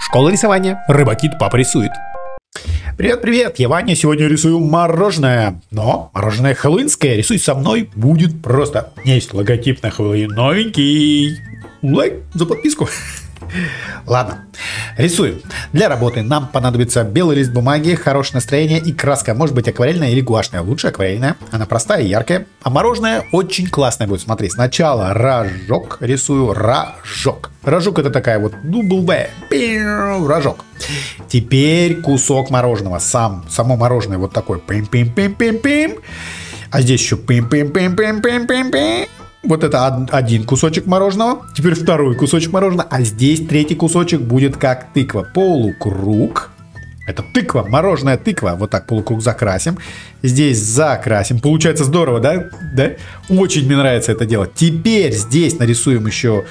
Школа рисования. Рыбакит папа рисует. Привет, я Ваня. Сегодня рисую мороженое. Но мороженое хэллоуинское. Рисуй со мной, будет просто. У меня есть логотип на Хэллоуин новенький. Лайк за подписку. Ладно, рисую. Для работы нам понадобится белый лист бумаги, хорошее настроение и краска. Может быть акварельная или гуашная. Лучше акварельная. Она простая и яркая. А мороженое очень классное будет. Смотри, сначала рожок рисую. Рожок. Рожок это такая вот дубл Б. Рожок. Теперь кусок мороженого. Само мороженое вот такой. Пим-пим-пим-пим-пим. А здесь еще пим-пим-пим-пим-пим-пим-пим. Вот это один кусочек мороженого, теперь второй кусочек мороженого, а здесь третий кусочек будет как тыква, полукруг. Это тыква, мороженая тыква, вот так полукруг закрасим, здесь закрасим, получается здорово, да? Очень мне нравится это делать. Теперь здесь нарисуем еще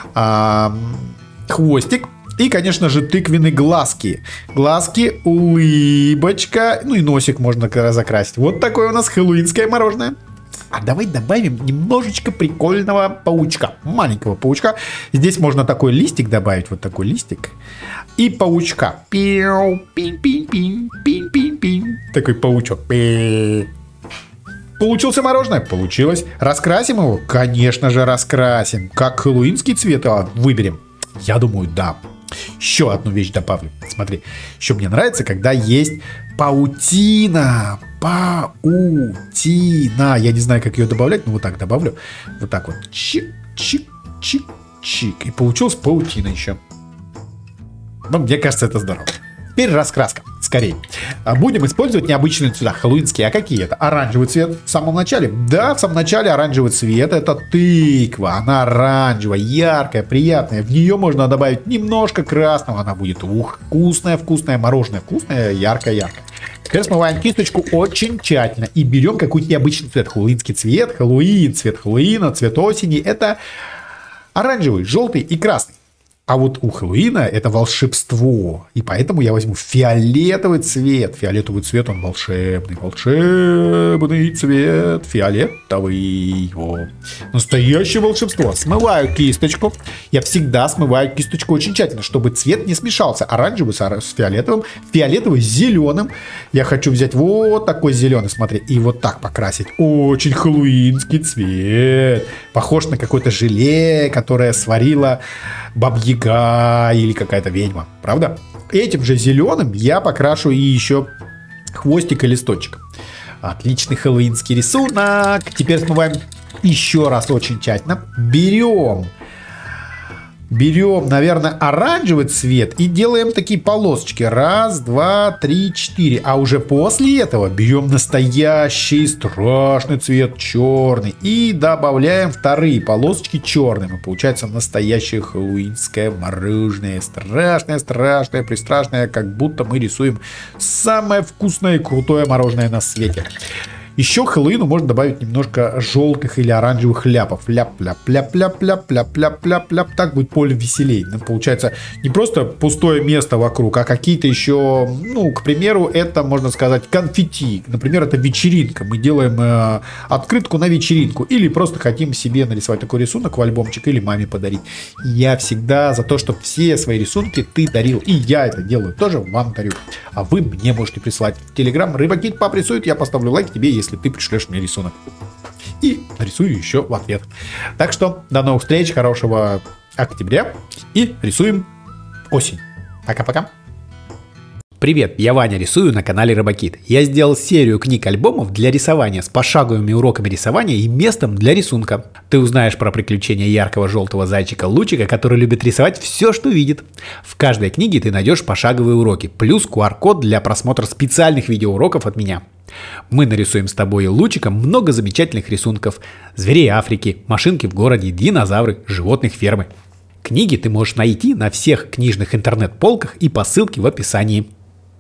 хвостик и, конечно же, тыквенные глазки. Глазки, улыбочка, ну и носик можно закрасить. Вот такое у нас хэллоуинское мороженое. А давай добавим немножечко прикольного паучка. Маленького паучка. Здесь можно такой листик добавить. Вот такой листик. И паучка. Такой паучок. Получился мороженое? Получилось. Раскрасим его? Конечно же раскрасим. Как хэллоуинский цвет выберем? Я думаю, да. Еще одну вещь добавлю. Смотри. Еще мне нравится, когда есть паутина. Паутина. Я не знаю, как ее добавлять, но вот так добавлю. Вот так вот. Чик-чик-чик-чик. И получилась паутина еще. Ну, мне кажется, это здорово. Теперь раскраска. Скорее. Будем использовать необычные цвета. Хэллоуинские. А какие это? Оранжевый цвет в самом начале? Да, в самом начале оранжевый цвет. Это тыква. Она оранжевая, яркая, приятная. В нее можно добавить немножко красного. Она будет вкусное мороженое. Вкусное, яркое. Теперь смываем кисточку очень тщательно. И берем какой-то необычный цвет. Хэллоуинский цвет. Хэллоуин. Цвет Хэллоуина. Цвет осени. Это оранжевый, желтый и красный. А вот у Хэллоуина это волшебство. И поэтому я возьму фиолетовый цвет. Фиолетовый цвет, он волшебный. Волшебный цвет. Фиолетовый. О. Настоящее волшебство. Смываю кисточку. Я всегда смываю кисточку очень тщательно, чтобы цвет не смешался. Оранжевый с фиолетовым. Фиолетовый с зеленым. Я хочу взять вот такой зеленый, смотри. И вот так покрасить. Очень хэллоуинский цвет. Похож на какое-то желе, которое сварила Баба-Яга или какая-то ведьма, правда? Этим же зеленым я покрашу и еще хвостик и листочек. Отличный хэллоуинский рисунок. Теперь смываем еще раз очень тщательно. Берем, наверное, оранжевый цвет и делаем такие полосочки. 1, 2, 3, 4. А уже после этого берем настоящий страшный цвет черный и добавляем вторые полосочки черными. Получается настоящее хэллоуинское мороженое. Страшное, пристрашное, как будто мы рисуем самое вкусное и крутое мороженое на свете. Еще к Хэллоуину можно добавить немножко желтых или оранжевых ляпов. Ляп-ляп-ляп-ляп-ляп-ляп-ляп-ляп. Так будет поле веселей. Получается не просто пустое место вокруг, а какие-то еще, ну, к примеру, это, можно сказать, конфетти. Например, это вечеринка. Мы делаем открытку на вечеринку. Или просто хотим себе нарисовать такой рисунок в альбомчик или маме подарить. Я всегда за то, чтобы все свои рисунки ты дарил. И я это делаю тоже, вам дарю. А вы мне можете присылать в Telegram. Рыбакит папа рисует. Я поставлю лайк тебе, если ты пришлешь мне рисунок. И нарисую еще в ответ. Так что до новых встреч, хорошего октября. И рисуем осень. Пока-пока. Привет, я Ваня, рисую на канале Рыбакит. Я сделал серию книг-альбомов для рисования с пошаговыми уроками рисования и местом для рисунка. Ты узнаешь про приключения яркого желтого зайчика Лучика, который любит рисовать все, что видит. В каждой книге ты найдешь пошаговые уроки, плюс QR-код для просмотра специальных видеоуроков от меня. Мы нарисуем с тобой и Лучиком много замечательных рисунков. Зверей Африки, машинки в городе, динозавры, животных фермы. Книги ты можешь найти на всех книжных интернет-полках и по ссылке в описании.